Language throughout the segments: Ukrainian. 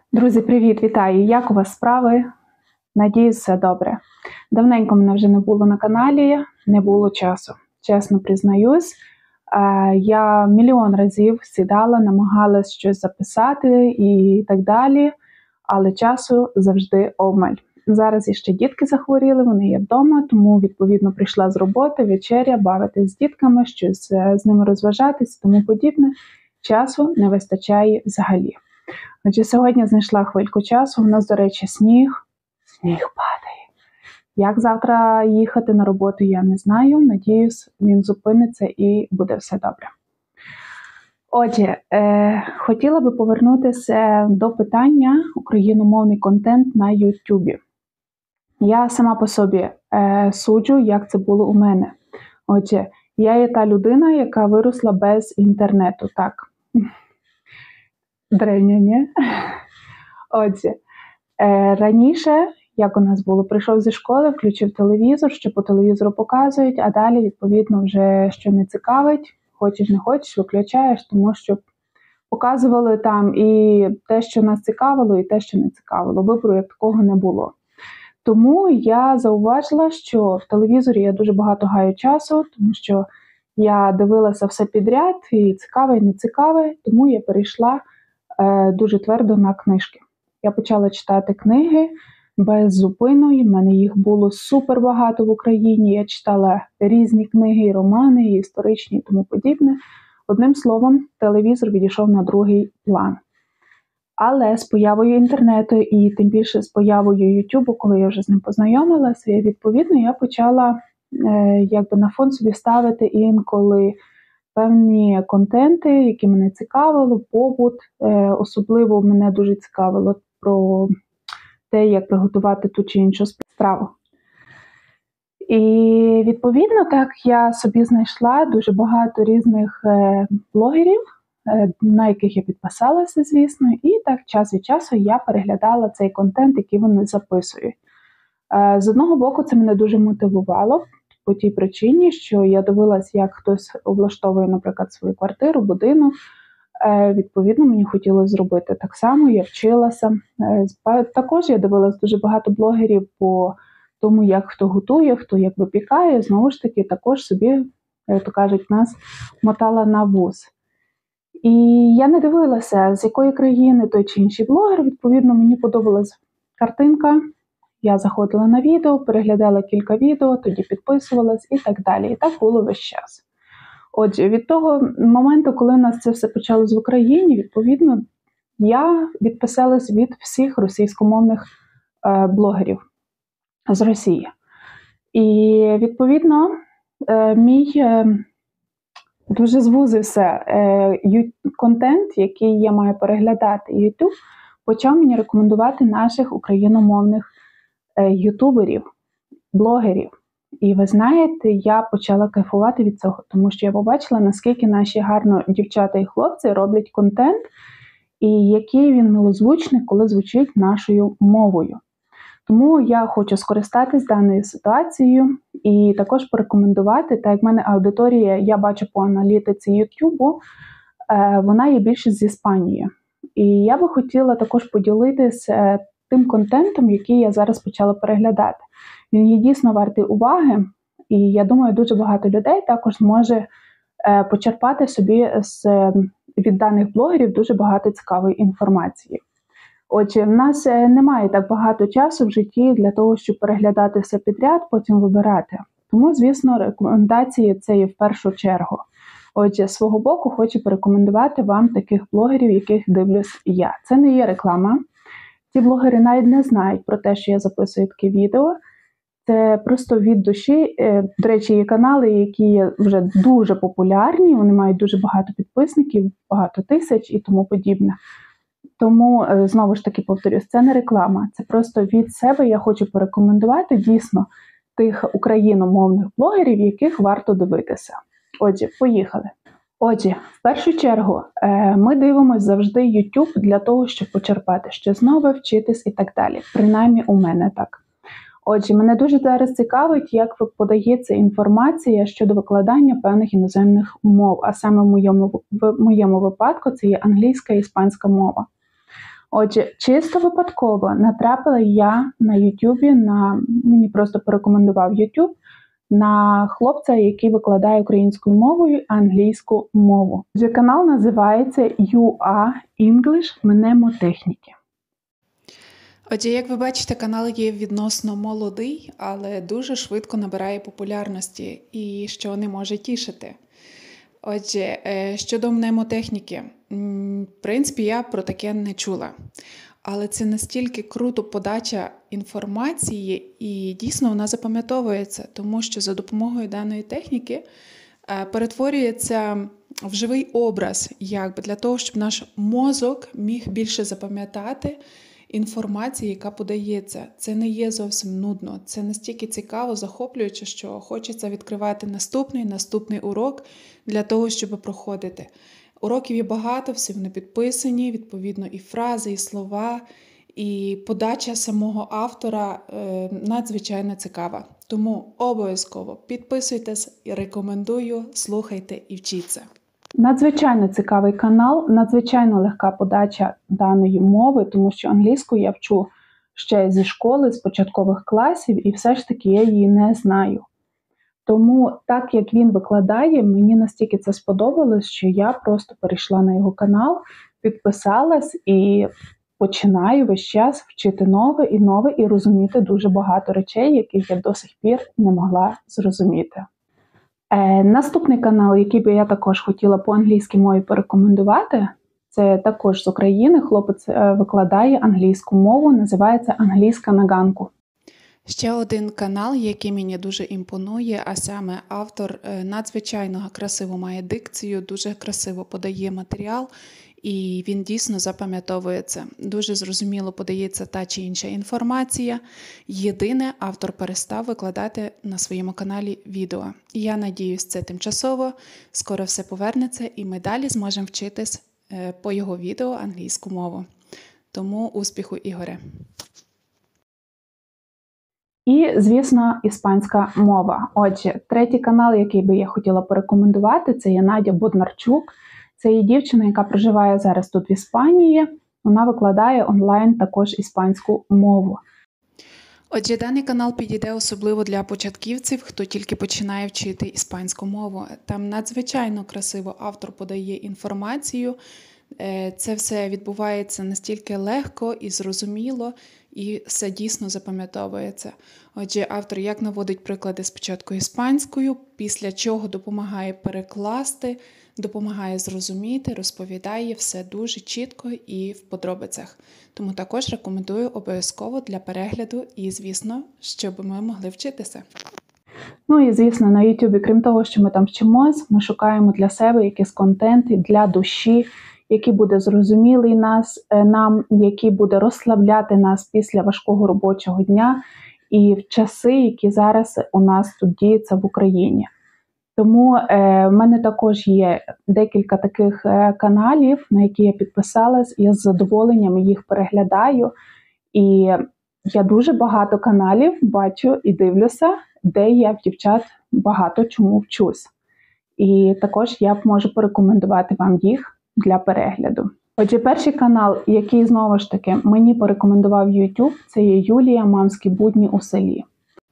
Друзі, привіт, вітаю! Як у вас справи? Надіюсь, все добре. Давненько мене вже не було на каналі, не було часу. Чесно признаюсь, я мільйон разів сідала, намагалась щось записати і так далі, але часу завжди обмаль. Зараз іще дітки захворіли, вони є вдома, тому, відповідно, прийшла з роботи, вечеря, бавитись з дітками, щось з ними розважатись, тому подібне. Часу не вистачає взагалі. Отже, сьогодні знайшла хвильку часу, у нас, до речі, сніг падає. Як завтра їхати на роботу, я не знаю, надіюсь, він зупиниться і буде все добре. Отже, хотіла би повернутися до питання україномовний контент на YouTube. Я сама по собі суджу, як це було у мене. Отже, я є та людина, яка виросла без інтернету, так. Древня, ні? Отже, раніше, як у нас було, прийшов зі школи, включив телевізор, що по телевізору показують, а далі, відповідно, вже що не цікавить, хочеш не хочеш, виключаєш, тому що показували там і те, що нас цікавило, і те, що не цікавило. Вибору як такого не було. Тому я зауважила, що в телевізорі я дуже багато гаю часу, тому що я дивилася все підряд, і цікаве, і не цікаве, тому я перейшла дуже твердо на книжки. Я почала читати книги без зупину, в мене їх було супер багато в Україні, я читала різні книги, і романи, і історичні, і тому подібне. Одним словом, телевізор відійшов на другий план. Але з появою інтернету і тим більше з появою Ютубу, коли я вже з ним познайомилася, відповідно, я почала на фон собі ставити інколи певні контенти, які мене цікавило, побут. Особливо мене дуже цікавило про те, як приготувати ту чи іншу страву. І відповідно так я собі знайшла дуже багато різних блогерів, на яких я підписалася, звісно, і так час від часу я переглядала цей контент, який вони записують. З одного боку, це мене дуже мотивувало, по тій причині, що я дивилась, як хтось облаштовує, наприклад, свою квартиру, будинок. Відповідно, мені хотілося зробити так само, я вчилася. Також я дивилась дуже багато блогерів по тому, як хто готує, хто як випікає. Знову ж таки, також собі, як то кажуть, нас мотала на вуз. І я не дивилася, з якої країни той чи інший блогер. Відповідно, мені подобалась картинка. Я заходила на відео, переглядала кілька відео, тоді підписувалась і так далі. І так було весь час. Отже, від того моменту, коли у нас це все почалось в Україні, відповідно, я відписалась від всіх російськомовних блогерів з Росії. І, відповідно, мій дуже звузився контент, який я маю переглядати. YouTube почав мені рекомендувати наших україномовних ютуберів, блогерів. І ви знаєте, я почала кайфувати від цього, тому що я побачила, наскільки наші гарно дівчата і хлопці роблять контент, і який він милозвучний, коли звучить нашою мовою. Тому я хочу скористатись даною ситуацією і також порекомендувати, так як в мене аудиторія, я бачу по аналітиці Ютубу, вона є більше з Іспанії. І я би хотіла також поділитися тим контентом, який я зараз почала переглядати. Він є дійсно вартий уваги, і я думаю, дуже багато людей також зможе почерпати собі від даних блогерів дуже багато цікавої інформації. Отже, в нас немає так багато часу в житті для того, щоб переглядати все підряд, потім вибирати. Тому, звісно, рекомендації це є в першу чергу. Отже, з свого боку хочу порекомендувати вам таких блогерів, яких дивлюсь я. Це не є реклама. Ці блогери навіть не знають про те, що я записую таке відео. Це просто від душі. До речі, є канали, які є вже дуже популярні, вони мають дуже багато підписників, багато тисяч і тому подібне. Тому, знову ж таки, повторюсь, це не реклама, це просто від себе я хочу порекомендувати дійсно тих україномовних блогерів, яких варто дивитися. Отже, поїхали. Отже, в першу чергу, ми дивимося завжди YouTube для того, щоб почерпати щось нове, вчитись і так далі. Принаймні у мене так. Отже, мене дуже зараз цікавить, як подається інформація щодо викладання певних іноземних мов, а саме в моєму випадку це є англійська і іспанська мова. Отже, чисто випадково натрапила я на Ютубі, мені просто порекомендував Ютуб, на хлопця, який викладає українською мовою англійську мову. Отже, канал називається UA English Мнемотехніки. Отже, як ви бачите, канал є відносно молодий, але дуже швидко набирає популярності, і що не може тішити. Отже, щодо мнемотехніки, в принципі, я про таке не чула. Але це настільки круто подача інформації, і дійсно вона запам'ятовується, тому що за допомогою даної техніки перетворюється в живий образ, якби для того, щоб наш мозок міг більше запам'ятати інформації, яка подається. Це не є зовсім нудно, це настільки цікаво, захоплююче, що хочеться відкривати наступний урок для того, щоб проходити. Уроків є багато, всі вони підписані, відповідно і фрази, і слова, і подача самого автора надзвичайно цікава. Тому обов'язково підписуйтесь, рекомендую, слухайте і вчіться. Надзвичайно цікавий канал, надзвичайно легка подача даної мови, тому що англійську я вчу ще зі школи, з початкових класів, і все ж таки я її не знаю. Тому так, як він викладає, мені настільки це сподобалось, що я просто перейшла на його канал, підписалась і починаю весь час вчити нове і розуміти дуже багато речей, яких я до сих пір не могла зрозуміти. Наступний канал, який би я також хотіла по англійській мові порекомендувати, це також з України. Хлопець викладає англійську мову, називається «Англійська на ганку». Ще один канал, який мені дуже імпонує, а саме автор надзвичайно красиво має дикцію, дуже красиво подає матеріал, і він дійсно запам'ятовується. Дуже зрозуміло подається та чи інша інформація. Єдине, автор перестав викладати на своєму каналі відео. І я надіюсь, це тимчасово, скоро все повернеться, і ми далі зможемо вчитись по його відео англійську мову. Тому успіху, Ігоре! І, звісно, іспанська мова. Отже, третій канал, який би я хотіла порекомендувати, це є Надя Боднарчук. Це є дівчина, яка проживає зараз тут в Іспанії. Вона викладає онлайн також іспанську мову. Отже, даний канал підійде особливо для початківців, хто тільки починає вчити іспанську мову. Там надзвичайно красиво автор подає інформацію. Це все відбувається настільки легко і зрозуміло, і все дійсно запам'ятовується. Отже, автор як наводить приклади спочатку іспанською, після чого допомагає перекласти, допомагає зрозуміти, розповідає все дуже чітко і в подробицях. Тому також рекомендую обов'язково для перегляду і, звісно, щоб ми могли вчитися. Ну і, звісно, на YouTube, крім того, що ми там вчимось, ми шукаємо для себе якийсь контент для душі, який буде зрозумілий нам, який буде розслабляти нас після важкого робочого дня і в часи, які зараз у нас тут діються в Україні. Тому в мене також є декілька таких каналів, на які я підписалась, я з задоволенням їх переглядаю. І я дуже багато каналів бачу і дивлюся, де я в дівчат багато чому вчусь. І також я можу порекомендувати вам їх для перегляду. Отже, перший канал, який, знову ж таки, мені порекомендував YouTube, це є Юлія «Мамські будні у селі».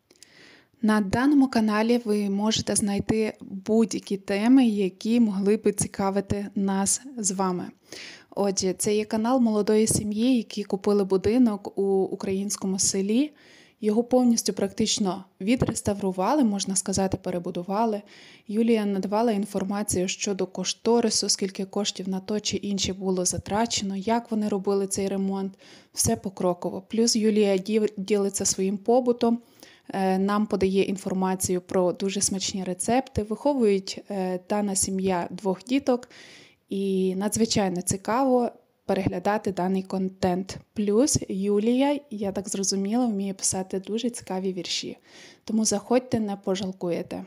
На даному каналі ви можете знайти будь-які теми, які могли би цікавити нас з вами. Отже, це є канал молодої сім'ї, які купили будинок у українському селі. Його повністю практично відреставрували, можна сказати, перебудували. Юлія надавала інформацію щодо кошторису, скільки коштів на то чи інше було затрачено, як вони робили цей ремонт, все покроково. Плюс Юлія ділиться своїм побутом, нам подає інформацію про дуже смачні рецепти, виховують дана сім'я 2 діток, і надзвичайно цікаво переглядати даний контент. Плюс Юлія, я так зрозуміла, вміє писати дуже цікаві вірші. Тому заходьте, не пожалкуєте.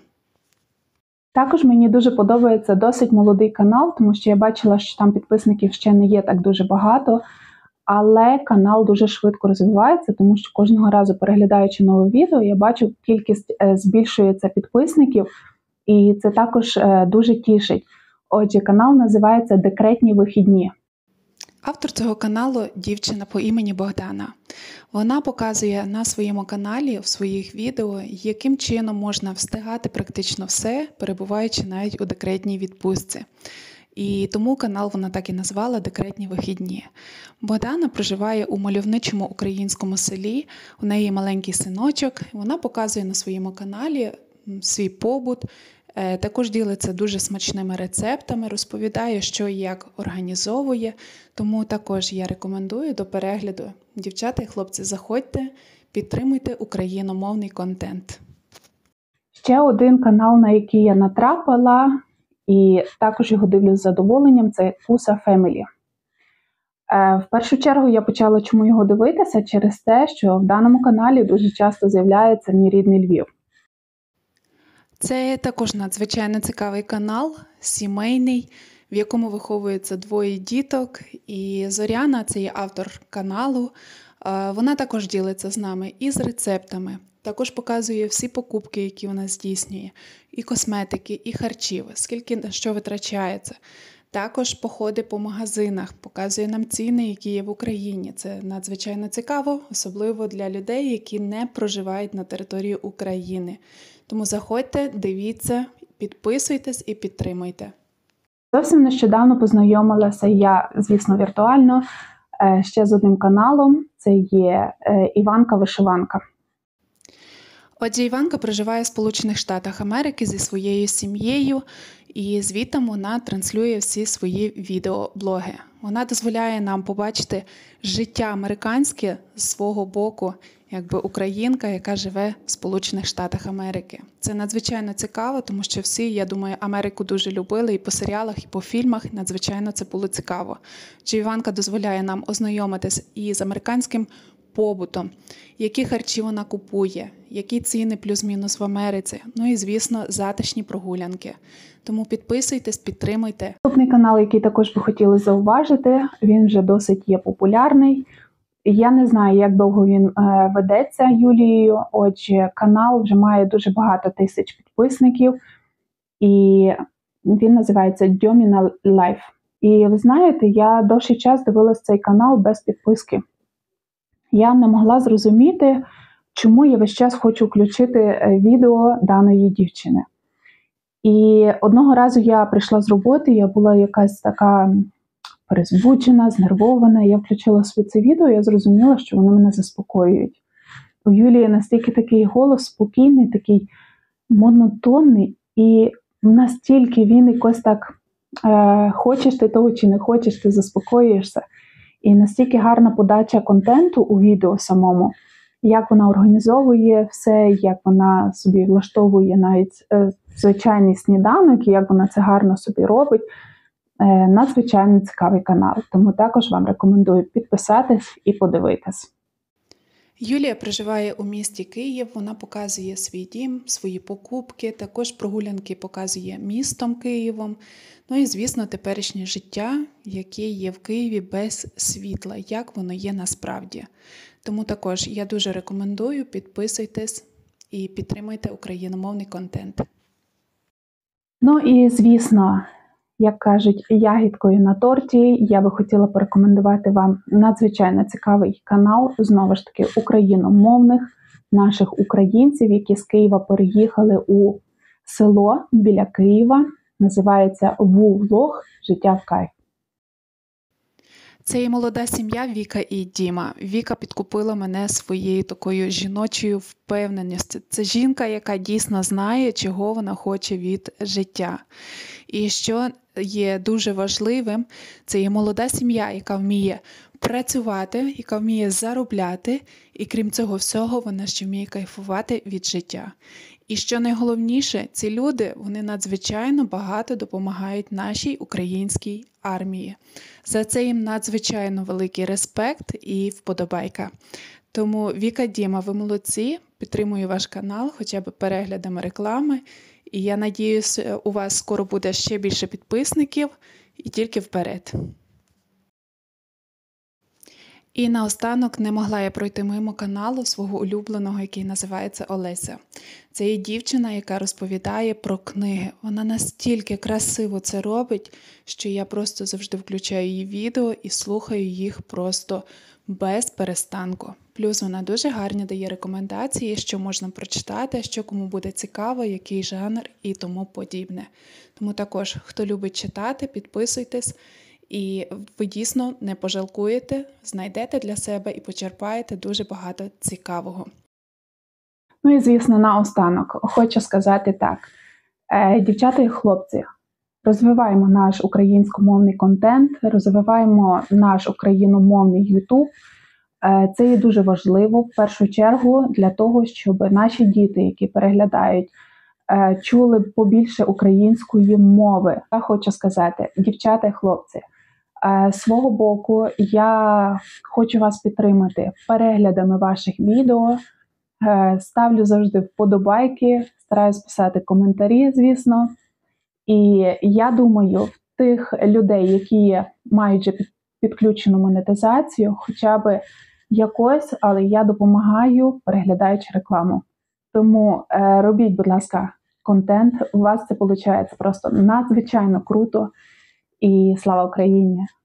Також мені дуже подобається досить молодий канал, тому що я бачила, що там підписників ще не є так дуже багато, але канал дуже швидко розвивається, тому що кожного разу, переглядаючи нове відео, я бачу, кількість збільшується підписників, і це також дуже тішить. Отже, канал називається «Декретні вихідні». Автор цього каналу – дівчина по імені Богдана. Вона показує на своєму каналі, в своїх відео, яким чином можна встигати практично все, перебуваючи навіть у декретній відпустці. І тому канал вона так і назвала «Декретні вихідні». Богдана проживає у мальовничому українському селі, у неї маленький синочок. Вона показує на своєму каналі свій побут, також ділиться дуже смачними рецептами, розповідає, що і як організовує. Тому також я рекомендую до перегляду. Дівчата і хлопці, заходьте, підтримуйте україномовний контент. Ще один канал, на який я натрапила, і також його дивлюсь з задоволенням, це Куса Family. В першу чергу я почала чому його дивитися через те, що в даному каналі дуже часто з'являється мій рідний Львів. Це також надзвичайно цікавий канал, сімейний, в якому виховується двоє діток. І Зоряна, це є автор каналу, вона також ділиться з нами і з рецептами. Також показує всі покупки, які вона здійснює, і косметики, і харчів, скільки на що витрачається. Також походи по магазинах, показує нам ціни, які є в Україні. Це надзвичайно цікаво, особливо для людей, які не проживають на території України. Тому заходьте, дивіться, підписуйтесь і підтримуйте. Зовсім нещодавно познайомилася я, звісно, віртуально, ще з одним каналом. Це є Іванка-Вишиванка. Отже, Іванка проживає в Сполучених Штатах Америки зі своєю сім'єю, і звідти вона транслює всі свої відеоблоги. Вона дозволяє нам побачити життя американське з свого боку, якби українка, яка живе в Сполучених Штатах Америки. Це надзвичайно цікаво, тому що всі, я думаю, Америку дуже любили і по серіалах, і по фільмах. Надзвичайно це було цікаво. Чи Іванка дозволяє нам ознайомитись і з американським побутом, які харчі вона купує, які ціни плюс-мінус в Америці, ну і, звісно, затишні прогулянки. Тому підписуйтесь, підтримуйте. Наступний канал, який також би хотіли зауважити, він вже досить є популярний. Я не знаю, як довго він ведеться Юлією, отже, канал вже має дуже багато тисяч підписників, і він називається Дьоміна Лайф. І ви знаєте, я довший час дивилась цей канал без підписки. Я не могла зрозуміти, чому я весь час хочу включити відео даної дівчини. І одного разу я прийшла з роботи, я була якась така перезбуджена, знервована. Я включила собі це відео, я зрозуміла, що вони мене заспокоюють. У Юлії настільки такий голос спокійний, такий монотонний, і настільки він якось так, хочеш ти того чи не хочеш, ти заспокоюєшся. І настільки гарна подача контенту у відео самому, як вона організовує все, як вона собі влаштовує навіть звичайний сніданок, і як вона це гарно собі робить. Надзвичайно цікавий канал, тому також вам рекомендую підписатись і подивитись. Юлія проживає у місті Київ, вона показує свій дім, свої покупки, також прогулянки показує містом Києвом. Ну і, звісно, теперішнє життя, яке є в Києві без світла, як воно є насправді. Тому також я дуже рекомендую, підписуйтесь і підтримуйте україномовний контент. Ну і, звісно, як кажуть, ягідкою на торті, я би хотіла порекомендувати вам надзвичайно цікавий канал, знову ж таки, україномовних наших українців, які з Києва переїхали у село біля Києва. Називається «Влог. Життя в кайф». Це є молода сім'я Віка і Діма. Віка підкупила мене своєю такою жіночою впевненістю. Це жінка, яка дійсно знає, чого вона хоче від життя. І що є дуже важливим, це є молода сім'я, яка вміє працювати, яка вміє заробляти, і крім цього всього, вона ще вміє кайфувати від життя. І що найголовніше, ці люди, вони надзвичайно багато допомагають нашій українській армії. За це їм надзвичайно великий респект і вподобайка. Тому Віка, Діма, ви молодці, підтримую ваш канал хоча б переглядами реклами. І я надіюсь, у вас скоро буде ще більше підписників і тільки вперед. І наостанок не могла я пройти мимо каналу свого улюбленого, який називається Олеся. Це є дівчина, яка розповідає про книги. Вона настільки красиво це робить, що я просто завжди включаю її відео і слухаю їх просто без перестанку. Плюс вона дуже гарно дає рекомендації, що можна прочитати, що кому буде цікаво, який жанр і тому подібне. Тому також, хто любить читати, підписуйтесь, і ви дійсно не пожалкуєте, знайдете для себе і почерпаєте дуже багато цікавого. Ну і, звісно, наостанок хочу сказати так. Дівчата і хлопці, розвиваємо наш українськомовний контент, розвиваємо наш україномовний YouTube. Це є дуже важливо, в першу чергу, для того, щоб наші діти, які переглядають, чули побільше української мови. Я хочу сказати, дівчата і хлопці, з свого боку, я хочу вас підтримати переглядами ваших відео, ставлю завжди вподобайки, стараюсь писати коментарі, звісно. І я думаю, в тих людей, які мають вже підключену монетизацію, хоча б якось, але я допомагаю, переглядаючи рекламу. Тому робіть, будь ласка, контент, у вас це виходить просто надзвичайно круто. І слава Україні!